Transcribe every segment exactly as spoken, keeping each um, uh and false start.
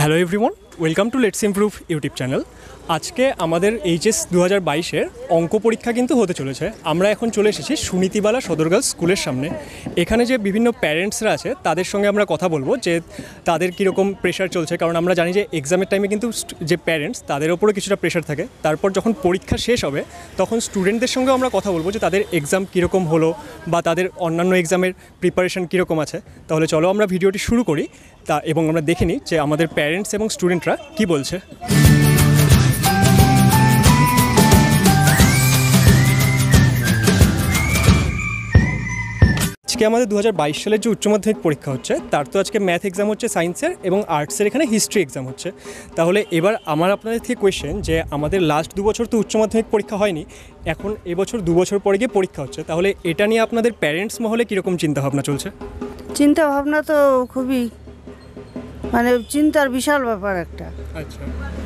Hello everyone, welcome to let's improve YouTube channel. আজকে আমাদের HS দু হাজার বাইশের অঙ্ক পরীক্ষা কিন্তু হতে চলেছে। আমরা এখন চলে এসেছি সুনীতিবালা সদর গার্লস স্কুলের সামনে। এখানে যে বিভিন্ন প্যারেন্টসরা আছে তাদের সঙ্গে আমরা কথা বলবো যে তাদের কীরকম প্রেশার চলছে, কারণ আমরা জানি যে এক্সামের টাইমে কিন্তু যে প্যারেন্টস তাদের ওপরও কিছুটা প্রেশার থাকে। তারপর যখন পরীক্ষা শেষ হবে তখন স্টুডেন্টদের সঙ্গেও আমরা কথা বলবো যে তাদের এক্সাম কীরকম হলো বা তাদের অন্যান্য এক্সামের প্রিপারেশন কীরকম আছে। তাহলে চলো আমরা ভিডিওটি শুরু করি তা এবং আমরা দেখে নিই যে আমাদের প্যারেন্টস এবং স্টুডেন্টরা কী বলছে। আজকে আমাদের দু হাজার বাইশ সালের যে উচ্চ মাধ্যমিক পরীক্ষা হচ্ছে তার তো আজকে ম্যাথ এক্সাম হচ্ছে সায়েন্সের এবং আর্টসের এখানে হিস্ট্রি এক্সাম হচ্ছে। তাহলে এবার আমার আপনাদের থেকে কোয়েশ্চেন যে আমাদের লাস্ট দু বছর তো উচ্চ মাধ্যমিক পরীক্ষা হয়নি, এখন এবছর দু বছর পরে গিয়ে পরীক্ষা হচ্ছে, তাহলে এটা নিয়ে আপনাদের প্যারেন্টস মহলে কীরকম চিন্তাভাবনা চলছে? চিন্তাভাবনা তো খুবই মানে চিন্তার বিশাল ব্যাপার একটা। আচ্ছা,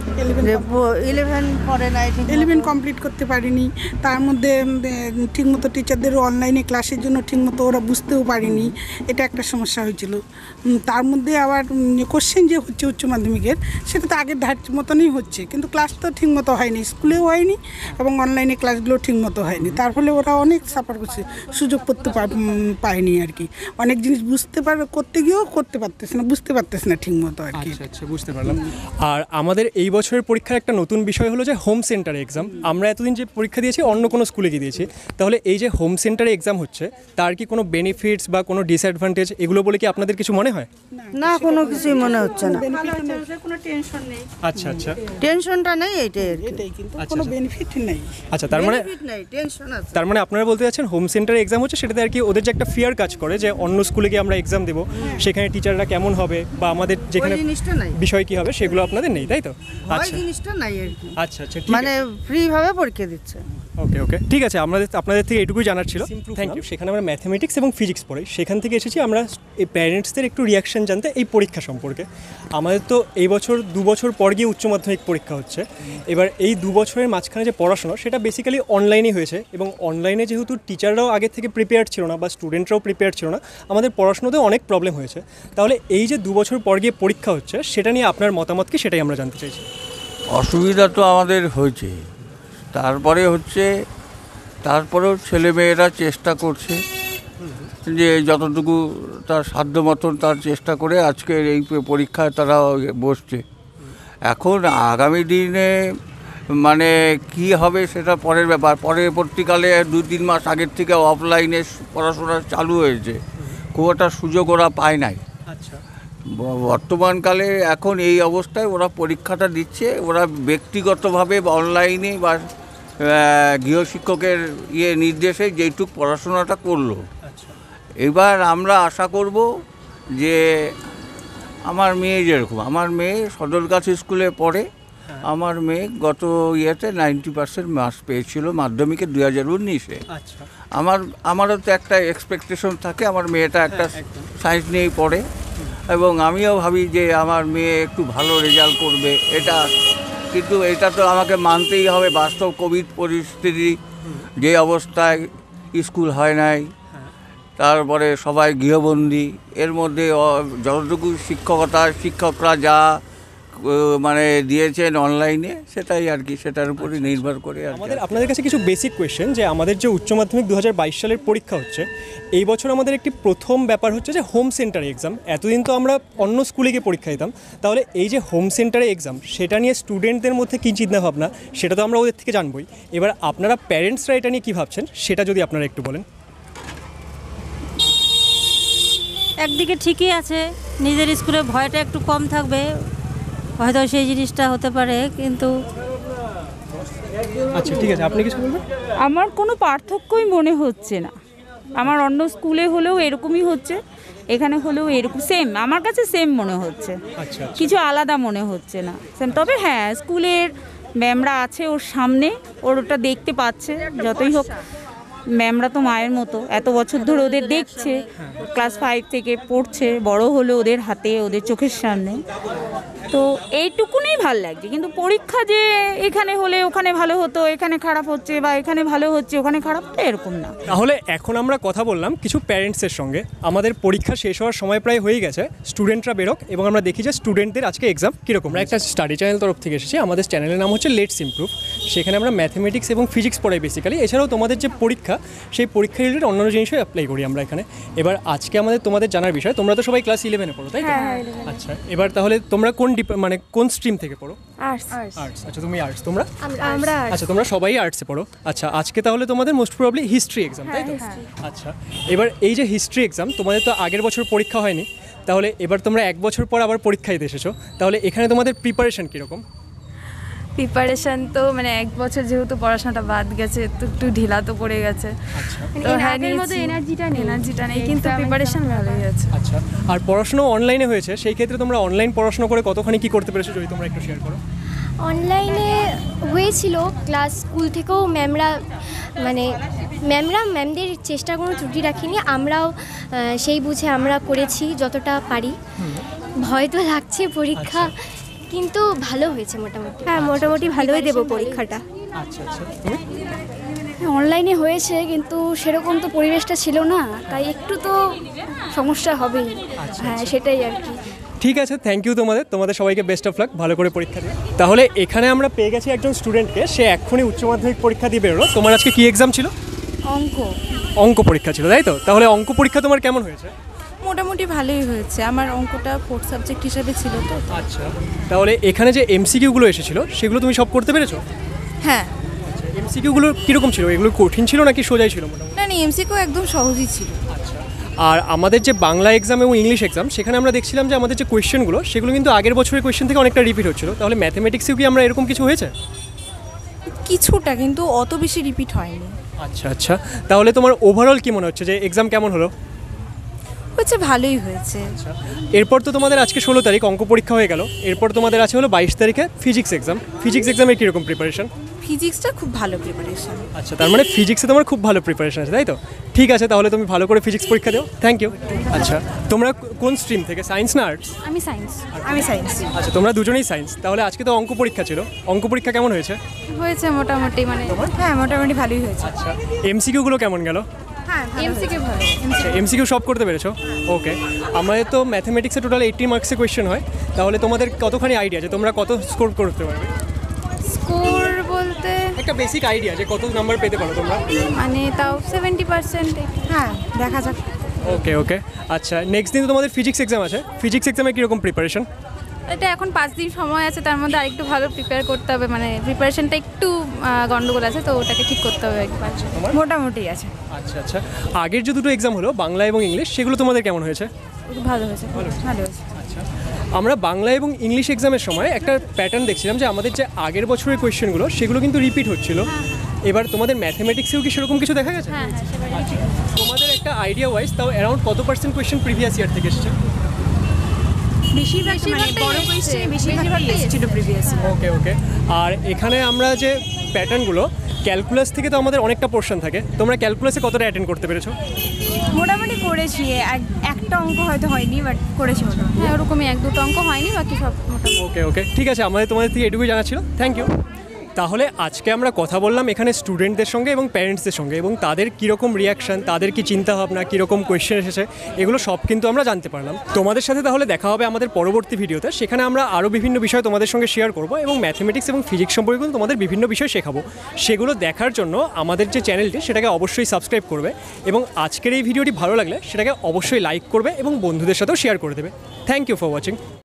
ইলেভেন পড়ে নাই, ইলেভেন কমপ্লিট করতে পারিনি, তার মধ্যে ঠিকমতো টিচারদেরও অনলাইনে ক্লাসের জন্য ঠিকমতো ওরা বুঝতেও পারিনি, এটা একটা সমস্যা হয়েছিল। তার মধ্যে আবার কোশ্চেন যে হচ্ছে উচ্চ মাধ্যমিকের সেটা তো আগের ধার মতনই হচ্ছে, কিন্তু ক্লাস তো ঠিকমতো হয়নি, স্কুলেও হয়নি এবং অনলাইনে ক্লাসগুলো ঠিকমতো হয়নি। তার ফলে ওরা অনেক সাফার করছে, সুযোগ করতে পায়নি আর কি। অনেক জিনিস বুঝতে পার করতে গিয়েও করতে পারতেছে না, বুঝতে পারতেছে না ঠিকমতো আর কি। আচ্ছা, বুঝতে পারলাম। আর আমাদের এই বছরের পরীক্ষার একটা নতুন বিষয় হলো যে হোম সেন্টারে এক্সাম। আমরা এতদিন যে পরীক্ষা দিয়েছি অন্য কোনো স্কুলে গিয়ে দিয়েছি, তাহলে এই যে হোম সেন্টারে এক্সাম হচ্ছে তার কি কোনো বেনিফিটস বা কোনো ডিসঅ্যাডভান্টেজ এগুলো বলে কি আপনাদের কিছু মনে হয়? না, কোনো কিছুই মনে হচ্ছে না। কোনো টেনশন নেই। আচ্ছা আচ্ছা, টেনশনটা নেই, এইটাই এটাই, কিন্তু কোনো বেনিফিট নেই। আচ্ছা, তার মানে টেনশন আছে। তার মানে আপনারা বলতে চাচ্ছেন হোম সেন্টারে এক্সাম হচ্ছে সেটাতে আর কি ওদের যে একটা ফিয়ার কাজ করে যে অন্য স্কুলে গিয়ে আমরা এক্সাম দেবো, সেখানে টিচাররা কেমন হবে বা আমাদের যেখানে বিষয় কি হবে সেগুলো আপনাদের নেই, তাই তো? আচ্ছা, জিনিসটা নাই আর কি। আচ্ছা আচ্ছা, মানে ফ্রি ভাবে পরীক্ষা দিচ্ছে। ওকে ওকে, ঠিক আছে। আমাদের আপনাদের থেকে এটুকুই জানার ছিল, থ্যাংক ইউ। সেখানে আমরা ম্যাথামেটিক্স এবং ফিজিক্স পড়াই, সেখান থেকে এসেছি আমরা এই প্যারেন্টসদের একটু রিয়াকশন জানতে এই পরীক্ষা সম্পর্কে। আমাদের তো এই বছর দু বছর পর গিয়ে উচ্চ মাধ্যমিক পরীক্ষা হচ্ছে। এবার এই দু বছরের মাঝখানে যে পড়াশোনা সেটা বেসিক্যালি অনলাইনেই হয়েছে এবং অনলাইনে যেহেতু টিচাররাও আগে থেকে প্রিপেয়ার ছিল না বা স্টুডেন্টরাও প্রিপেয়ার ছিল না, আমাদের পড়াশোনাতেও অনেক প্রবলেম হয়েছে। তাহলে এই যে দু বছর পর গিয়ে পরীক্ষা হচ্ছে সেটা নিয়ে আপনার মতামত কি, সেটাই আমরা জানতে চাইছি। অসুবিধা তো আমাদের হয়েছে, তারপরে হচ্ছে তারপরেও ছেলেমেয়েরা চেষ্টা করছে যে যতটুকু তার সাধ্য মতন তার চেষ্টা করে আজকের এই পরীক্ষায় তারা বসছে। এখন আগামী দিনে মানে কি হবে সেটা পরের ব্যাপার। পরবর্তীকালে দু তিন মাস আগের থেকে অফলাইনে পড়াশোনা চালু হয়েছে, খুব একটা সুযোগ ওরা পায় নাই। আচ্ছা, বর্তমানকালে এখন এই অবস্থায় ওরা পরীক্ষাটা দিচ্ছে, ওরা ব্যক্তিগতভাবে অনলাইনে বা গৃহশিক্ষকের ইয়ে নির্দেশে যেইটুক পড়াশোনাটা করলো। এবার আমরা আশা করব যে আমার মেয়ে যেরকম, আমার মেয়ে সদরগাছি স্কুলে পড়ে, আমার মেয়ে গত ইয়েতে নাইনটি পার্সেন্ট মার্কস পেয়েছিল মাধ্যমিকে দুই হাজার উনিশে। আমার আমারও তো একটা এক্সপেকটেশন থাকে, আমার মেয়েটা একটা সায়েন্স নিয়েই পড়ে এবং আমিও ভাবি যে আমার মেয়ে একটু ভালো রেজাল্ট করবে এটা, কিন্তু এটা তো আমাকে মানতেই হবে। বাস্তব কোভিড পরিস্থিতি, যে অবস্থায় স্কুল হয় নাই, তারপরে সবাই গৃহবন্দী, এর মধ্যে যতটুকু শিক্ষকতা শিক্ষকরা যা মানে দিয়েছেন অনলাইনে সেটাই আর কি, সেটার উপরই নির্ভর করে। আমাদের আপনাদের কাছে কিছু বেসিক কোয়েশ্চেন যে আমাদের যে উচ্চ মাধ্যমিক দু হাজার বাইশ সালের পরীক্ষা হচ্ছে, এই বছর আমাদের একটি প্রথম ব্যাপার হচ্ছে যে হোম সেন্টারে এক্সাম। এতদিন তো আমরা অন্য স্কুলে গিয়ে পরীক্ষা দিতাম, তাহলে এই যে হোম সেন্টারে এক্সাম সেটা নিয়ে স্টুডেন্টদের মধ্যে কী চিন্তাভাবনা সেটা তো আমরা ওদের থেকে জানবই। এবার আপনারা প্যারেন্টসরা এটা নিয়ে কী ভাবছেন সেটা যদি আপনারা একটু বলেন। একদিকে ঠিকই আছে, নিজের স্কুলে ভয়টা একটু কম থাকবে, হয়তো সেই জিনিসটা হতে পারে, কিন্তু আচ্ছা ঠিক আছে, আপনি কিছু বলবেন? আমার কোনো পার্থক্যই মনে হচ্ছে না। আমার অন্য স্কুলে হলেও এরকমই হচ্ছে, এখানে হলেও এরকম সেম, আমার কাছে সেম মনে হচ্ছে, কিছু আলাদা মনে হচ্ছে না সেম। তবে হ্যাঁ, স্কুলের ম্যামরা আছে ওর সামনে, ওর ওটা দেখতে পাচ্ছে, যতই হোক ম্যামরা তো মায়ের মতো, এত বছর ধরে ওদের দেখছে, ক্লাস ফাইভ থেকে পড়ছে, বড় হলো ওদের হাতে, ওদের চোখের সামনে, তো এইটুকুনি ভাল লাগছে। কিন্তু পরীক্ষা যে এখানে হলে ওখানে ভালো হতো, এখানে খারাপ হচ্ছে, বা এখানে ভালো হচ্ছে ওখানে খারাপ হতো, এরকম না। তাহলে এখন আমরা কথা বললাম কিছু প্যারেন্টসের সঙ্গে। আমাদের পরীক্ষা শেষ হওয়ার সময় প্রায় হয়ে গেছে, স্টুডেন্টরা বেরোক এবং আমরা দেখি যে স্টুডেন্টদের আজকে এক্সাম কীরকম। আমরা একটা স্টাডি চ্যানেল তরফ থেকে এসেছি, আমাদের চ্যানেলের নাম হচ্ছে লেটসিমপ্রুভ। সেখানে আমরা ম্যাথমেটিক্স এবং ফিজিক্স পড়াই বেসিক্যালি। এছাড়াও তোমাদের যে পরীক্ষা, সেই পরীক্ষা রিলেটেড অন্যান্য জিনিসও অ্যাপ্লাই করি আমরা এখানে। এবার আজকে আমাদের তোমাদের জানার বিষয়, তোমরা তো সবাই ক্লাস ইলেভেনে পড়ো, তাই তো? আচ্ছা, এবার তাহলে তোমরা কোন মানে কোন স্ট্রিম থেকে পড়ো? আর্টস। আর্টস। আচ্ছা, তুমি আর্টস, তোমরা? আমরা আচ্ছা, তোমরা সবাই আর্টসে পড়ো। আচ্ছা, আজকে তাহলে তোমাদের মোস্ট প্রবাবলি হিস্ট্রি এক্সাম, তাই তো? আচ্ছা, এবার এই যে হিস্ট্রি এক্সাম, তোমাদের তো আগের বছর পরীক্ষা হয়নি, তাহলে এবার তোমরা এক বছর পর আবার পরীক্ষা দিতে এসেছো, তাহলে এখানে তোমাদের প্রিপারেশন কীরকম? প্রিপারেশন তো মানে এক বছর যেহেতু পড়াশোনাটা বাদ গেছে, তো একটু ঢিলা তো পড়ে গেছে। তো হ্যাঁ, আগের মতো এনার্জিটা নেই এনার্জিটা নেই কিন্তু প্রিপারেশন ভালোই আছে। আচ্ছা, আর পড়াশোনা অনলাইনে হয়েছে, সেই ক্ষেত্রে তোমরা অনলাইন পড়াশোনা করে কতখানি কি করতে পেরেছো, যদি তোমরা একটু শেয়ার করো। অনলাইনে হয়েছিল ক্লাস, স্কুল থেকেও ম্যামরা মানে ম্যামরা ম্যামদের চেষ্টার কোনো ত্রুটি রাখিনি, আমরাও সেই বুঝে আমরা করেছি যতটা পারি। ভয় তো লাগছে পরীক্ষা, কিন্তু ভালো হয়েছে মোটামুটি। হ্যাঁ, মোটামুটি ভালোই দেবো পরীক্ষাটা। আচ্ছা আচ্ছা, তুমি? অনলাইনে হয়েছে কিন্তু সেরকম তো পরিবেশটা ছিল না, তাই একটু তো সমস্যা হবেই। হ্যাঁ, সেটাই আর কি। ঠিক আছে, থ্যাংক ইউ তোমাদের তোমাদের সবাইকে বেস্ট অফ লাক, ভালো করে পরীক্ষা দিও। তাহলে এখানে আমরা পেয়ে গেছি একজন স্টুডেন্টকে, সে এক্ষুনি উচ্চ মাধ্যমিক পরীক্ষা দিয়ে বেরোলো। তোমার আজকে কি এক্সাম ছিল? অঙ্ক। অঙ্ক পরীক্ষা ছিল, তাই তো? তাহলে অঙ্ক পরীক্ষা তোমার কেমন হয়েছে? মোটামুটি ভালোই হয়েছে, আমার অঙ্কটা ফোর্থ সাবজেক্ট হিসেবে ছিল তো। আচ্ছা, তাহলে এখানে যে এমসিকিউগুলো এসেছিল সেগুলো তুমি সব করতে পেরেছো? হ্যাঁ। এমসিকিউগুলো কীরকম ছিল? এগুলো কঠিন ছিল নাকি সোজাই ছিল মোটামুটি? না না, এমসিকিউ একদম সহজই ছিল। আচ্ছা, আর আমাদের যে বাংলা এক্সাম এবং ইংলিশ এক্সাম, সেখানে আমরা দেখছিলাম যে আমাদের যে কোয়েশ্চেনগুলো সেগুলো কিন্তু আগের বছরের কোয়েশ্চেন থেকে অনেকটা রিপিট হচ্ছিল। তাহলে ম্যাথমেটিক্সেও কি আমরা এরকম কিছু হয়েছে? কিছুটা, কিন্তু অত বেশি রিপিট হয়নি। আচ্ছা আচ্ছা, তাহলে তোমার ওভারঅল কি মনে হচ্ছে যে এক্সাম কেমন হলো? হচ্ছে, ভালোই হয়েছে। এরপর তো তোমাদের আজকে ষোলো তারিখ অঙ্ক পরীক্ষা হয়ে গেল, এরপর তোমাদের আছে হলো বাইশ তারিখে ফিজিক্স এক্সাম। ফিজিক্স এক্সামের কীরকম প্রিপারেশন? ফিজিক্সটা খুব ভালো প্রিপারেশন। আচ্ছা, তার মানে ফিজিক্সে তোমার খুব ভালো প্রিপারেশন আছে, তাই তো? ঠিক আছে, তাহলে তুমি ভালো করে ফিজিক্স পরীক্ষা দিও। Thank you. আচ্ছা, তোমরা কোন স্ট্রিম থেকে, সায়েন্স না আর্টস? আমি সায়েন্স। আমি সায়েন্স। আচ্ছা, তোমরা দুজনেই সায়েন্স। তাহলে আজকে তো অঙ্ক পরীক্ষা ছিল, অঙ্ক পরীক্ষা কেমন হয়েছে? হয়েছে মোটামুটি, মানে হ্যাঁ মোটামুটি ভালোই হয়েছে। আচ্ছা, এমসিকিউগুলো কেমন গেল? হ্যাঁ, এমসিকিউ ভালো। আচ্ছা, এমসিকিউ সব করতে পেরেছো? ওকে। আমাদের তো ম্যাথমেটিক্সে টোটাল এইট্টি মার্কসের কোয়েশ্চেন হয়, তাহলে তোমাদের কতখানি আইডিয়া যে তোমরা কত স্কোর করতে পারবে? স্কোর বলতে একটা বেসিক আইডিয়া যে কত নাম্বার পেতে পারো তোমরা? মানে তাও সেভেন্টি পার্সেন্ট। হ্যাঁ, দেখা যাক। ওকে ওকে। আচ্ছা, নেক্সট দিন তো তোমাদের ফিজিক্স এক্সাম আছে। ফিজিক্স এক্সামে কীরকম প্রিপারেশন? এটা এখন পাঁচ দিন সময় আছে, তার মধ্যে আরেকটু ভালো প্রিপেয়ার করতে হবে, মানে প্রিপারেশনটা একটু গন্ডগোল আছে, তো ওটাকে ঠিক করতে হবে একবার। মোটামুটি আছে। আচ্ছা আচ্ছা, আগের যে দুটো এক্সাম হলো বাংলা এবং ইংলিশ, সেগুলো তোমাদের কেমন হয়েছে? ভালো হয়েছে, ভালো হয়েছে। আচ্ছা, আমরা বাংলা এবং ইংলিশ এক্সামের সময় একটা প্যাটার্ন দেখছিলাম যে আমাদের যে আগের বছরের কোয়েশ্চেনগুলো সেগুলো কিন্তু রিপিট হচ্ছিল। এবার তোমাদের ম্যাথমেটিক্সেও কি সেরকম কিছু দেখা গেছে? হ্যাঁ হ্যাঁ, আচ্ছা, তোমাদের একটা আইডিয়া ওয়াইজ তাও অ্যারাউন্ড কত পার্সেন্ট কোয়েশ্চেন প্রিভিয়াস ইয়ার থেকে এসেছে? বেশিরভাগ মানে বড় কোয়েশ্চেন বেশিরভাগই এসেছিল প্রিভিয়াস। ওকে ওকে। আর এখানে আমরা যে প্যাটার্নগুলো, ক্যালকুলাস থেকে তো আমাদের অনেকটা পোর্শন থাকে, তোমরা ক্যালকুলাসে কতটা অ্যাটেন্ড করতে পেরেছো? মোটামুটি করেছি, একটা অঙ্ক হয়তো হয়নি, বাট করেছি মোটামুটি। হ্যাঁ, ওরকমই এক দুটো অঙ্ক হয়নি, বাকি সব মোটামুটি। ওকে ওকে, ঠিক আছে, আমাদের তোমাদের থেকে এটুকুই জানা ছিল। Thank you. তাহলে আজকে আমরা কথা বললাম এখানে স্টুডেন্টদের সঙ্গে এবং প্যারেন্টসদের সঙ্গে, এবং তাদের কীরকম রিয়াকশান, তাদের কি চিন্তাভাবনা, কীরকম কোয়েশ্চেন এসেছে, এগুলো সব কিন্তু আমরা জানতে পারলাম। তোমাদের সাথে তাহলে দেখা হবে আমাদের পরবর্তী ভিডিওতে, সেখানে আমরা আরও বিভিন্ন বিষয় তোমাদের সঙ্গে শেয়ার করব এবং ম্যাথমেটিক্স এবং ফিজিক্স সম্পর্কে কিন্তু তোমাদের বিভিন্ন বিষয় শেখাবো। সেগুলো দেখার জন্য আমাদের যে চ্যানেলটি সেটাকে অবশ্যই সাবস্ক্রাইব করবে, এবং আজকের এই ভিডিওটি ভালো লাগলে সেটাকে অবশ্যই লাইক করবে এবং বন্ধুদের সাথেও শেয়ার করে দেবে। Thank you for watching.